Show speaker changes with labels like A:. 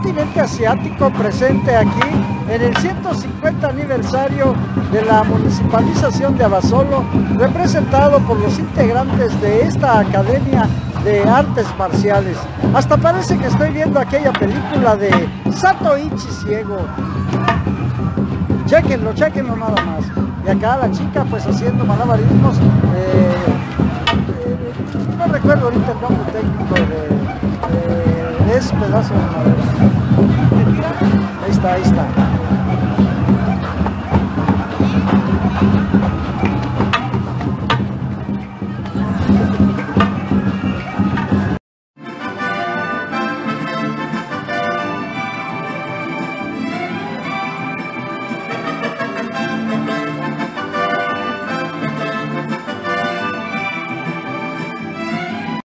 A: continente asiático presente aquí en el 150 aniversario de la municipalización de Abasolo, representado por los integrantes de esta Academia de Artes Marciales. Hasta parece que estoy viendo aquella película de Satoichi Ciego. Chéquenlo, chéquenlo nada más. Y acá la chica pues haciendo malabarismos. No recuerdo ahorita el nombre técnico de ese pedazo de madera. Ahí está, ahí está.